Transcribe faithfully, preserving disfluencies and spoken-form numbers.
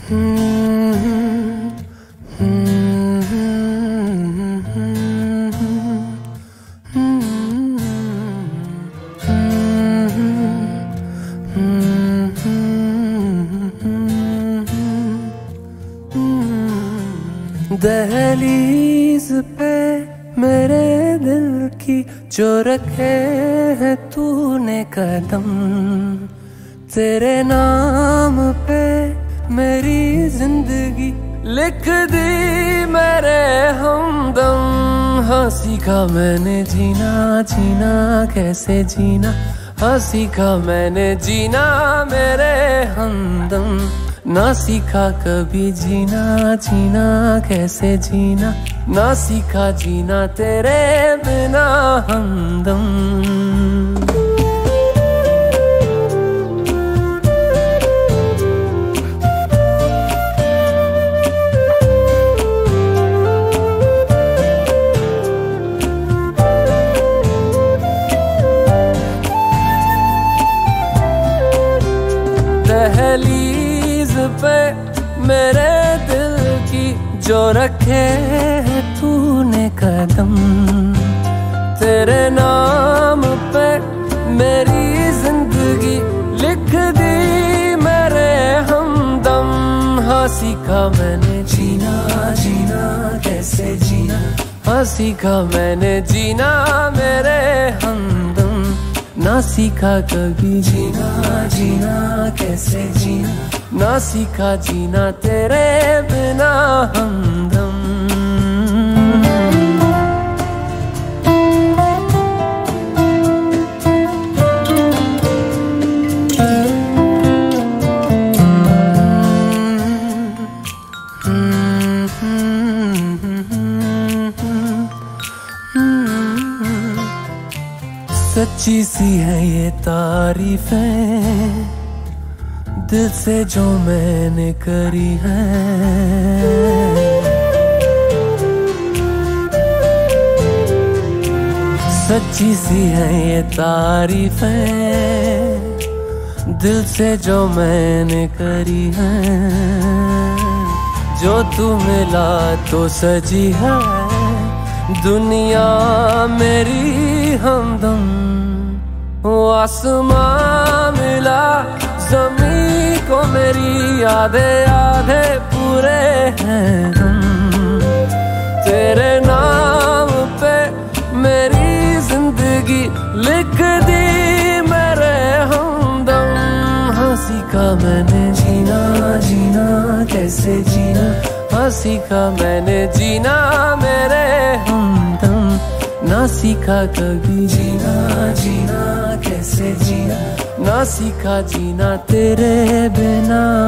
दहलीज पे मेरे दिल की जो रखे है तूने कदम, तेरे नाम पे मेरी जिंदगी लिख दी मेरे हमदम। हाँ सीखा मैंने जीना जीना कैसे जीना, हाँ सीखा मैंने जीना मेरे हमदम। ना सीखा कभी जीना जीना कैसे जीना, ना सीखा जीना तेरे बिना हमदम। दहलीज पे मेरे दिल की जो रखे है तूने कदम, तेरे नाम पे मेरी जिंदगी लिख दी मेरे हमदम। हाँ सीखा मैंने जीना जीना कैसे जीना, हाँ सीखा मैंने जीना मेरे हमदम। ना सीखा कभी जीना जीना कैसे जीना, ना सीखा जीना तेरे बिना हमदम। सच्ची सी है ये तारीफें दिल से जो मैंने करी है, सच्ची सी है ये तारीफें दिल से जो मैंने करी है। जो तू मिला तो सजी है दुनिया मेरी हमदम। वो आसमां मिला ज़मीं को मेरी आधे आधे पूरे हैं हम। तेरे नाम पे मेरी जिंदगी लिख दी मेरे हमदम। हाँ सीखा मैंने जीना जीना कैसे जीना, हाँ सीखा मैंने जीना मेरे हमदम। ना सीखा कभी जीना जीना कैसे जीना, ना सीखा जीना तेरे बिना